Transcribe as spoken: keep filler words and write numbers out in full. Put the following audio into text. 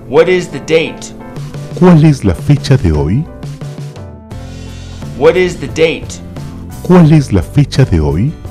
What is the date? ¿Cuál es la fecha de hoy? What is the date? ¿Cuál es la fecha de hoy?